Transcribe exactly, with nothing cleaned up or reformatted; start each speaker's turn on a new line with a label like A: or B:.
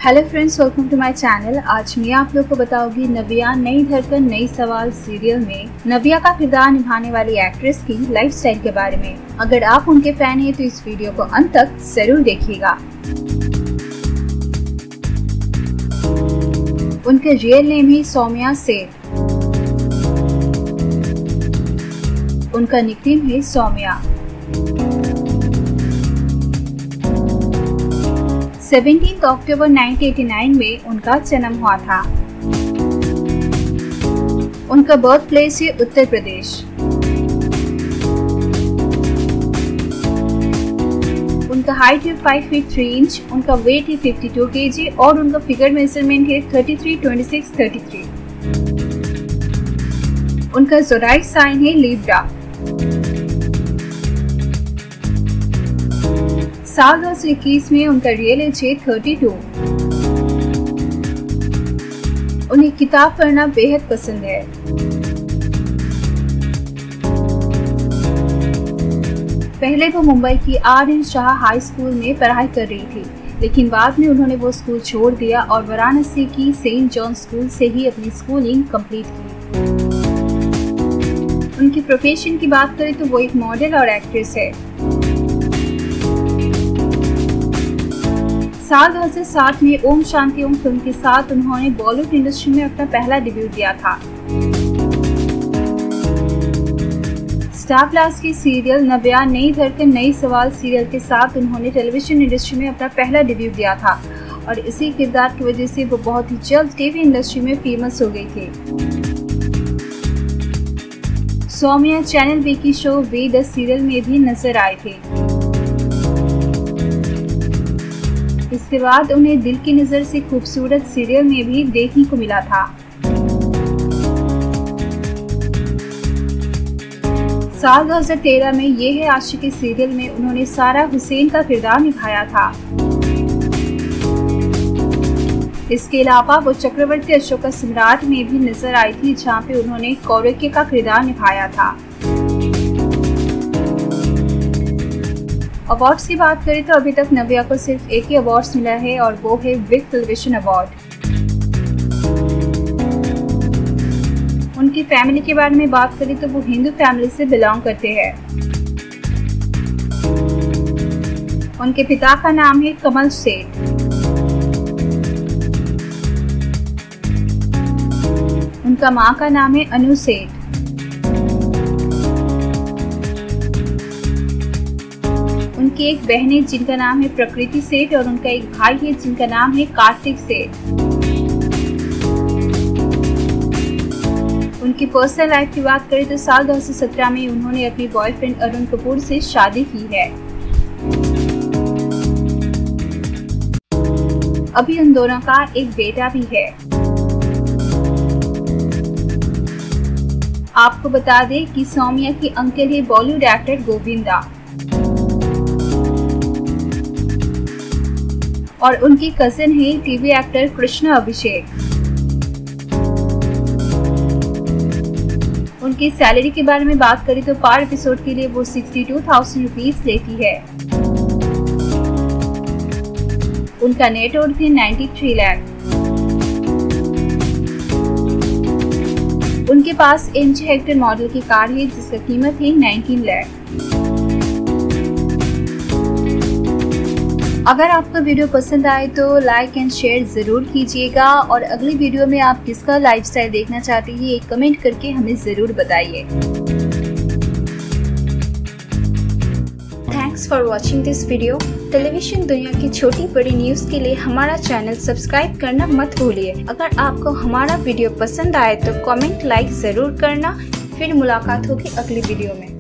A: Hello friends, welcome to my channel. आज मैं आप लोग को बताऊंगी नव्या नई धड़कन नई सवाल सीरियल में नव्या का किरदार निभाने वाली एक्ट्रेस की लाइफस्टाइल के बारे में। अगर आप उनके फैन हैं तो इस वीडियो को अंत तक जरूर देखिएगा। उनका रियल नेम है सौम्या सेठ। उनका निकनेम है सौम्या। सत्रह अक्टूबर उन्नीस सौ नवासी में उनका जन्म हुआ था। उनका बर्थ प्लेस है उत्तर प्रदेश। उनका हाइट है पाँच फीट तीन इंच, उनका वेट है बावन केजी और उनका फिगर मेजरमेंट है तैंतीस, छब्बीस, तैंतीस। उनका ज़ोडिएक साइन है लिब्रा। साल दो हजार इक्कीस में उनका रियल एज है बत्तीस। उन्हें किताब पढ़ना बेहद पसंद है। पहले वो मुंबई की R N Shah high school में पढ़ाई कर रही थी, लेकिन बाद में उन्होंने वो स्कूल छोड़ दिया और वाराणसी की सेंट जॉन स्कूल से ही अपनी स्कूलिंग कंप्लीट की। उनकी प्रोफेशन की बात करें तो वो एक मॉडल और एक्ट्रेस है। साल दो हज़ार सात में ओम शांति ओम फिल्म के साथ उन्होंने बॉलीवुड इंडस्ट्री में अपना पहला डेब्यू दिया था। स्टार प्लस की सीरियल नव्या नई धड़कन नई सवाल सीरियल के साथ उन्होंने टेलीविजन इंडस्ट्री में अपना पहला डेब्यू दिया था और इसी किरदार की वजह से वो बहुत ही जल्द टीवी इंडस्ट्री में फेमस हो गई थी। सौम्या चैनल वी की शो वे द सीरियल में भी नजर आए थे। इसके बाद उन्हें दिल की नजर से खूबसूरत सीरियल में भी देखने को मिला था। साल दो हज़ार तेरह में ये है आशिकी सीरियल में उन्होंने सारा हुसैन का किरदार निभाया था। इसके अलावा वो चक्रवर्ती अशोका सम्राट में भी नजर आई थी, जहाँ पे उन्होंने कौरक्य का किरदार निभाया था। अवार्ड्स की बात करें तो अभी तक नव्या को सिर्फ एक ही अवार्ड्स मिला है और वो है बिग टेलीविजन अवार्ड। उनकी फैमिली के बारे में बात करें तो वो हिंदू फैमिली से बिलोंग करते हैं। उनके पिता का नाम है कमल सेठ। उनका मां का नाम है अनु सेठ। उनकी एक बहन है जिनका नाम है प्रकृति सेठ और उनका एक भाई है जिनका नाम है कार्तिक सेठ। उनकी पर्सनल लाइफ की बात करें तो साल दो हज़ार सत्रह में उन्होंने अपने बॉयफ्रेंड अरुण कपूर से शादी की है। अभी उन दोनों का एक बेटा भी है। आपको बता दें कि सौम्या की अंकल है बॉलीवुड एक्टर गोविंदा और उनकी कजिन है टीवी एक्टर कृष्णा अभिषेक। उनकी सैलरी के बारे में बात करें तो पर एपिसोड के लिए वो बासठ हज़ार रुपीस लेती है। उनका नेट वर्थ है तिरानवे लाख। उनके पास एम जी हेक्टर मॉडल की कार है जिसका कीमत है उन्नीस लाख। अगर आपको वीडियो पसंद आए तो लाइक एंड शेयर जरूर कीजिएगा और अगली वीडियो में आप किसका लाइफस्टाइल देखना चाहते हैं ये कमेंट करके हमें जरूर बताइए। Thanks for watching this video. Television दुनिया की छोटी बड़ी न्यूज के लिए हमारा चैनल सब्सक्राइब करना मत भूलिए। अगर आपको हमारा वीडियो पसंद आए तो कमेंट लाइक जरूर करना। फिर मुलाकात होगी अगली वीडियो में।